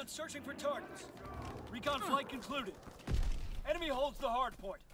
Recon searching for targets. Recon flight concluded. Enemy holds the hard point.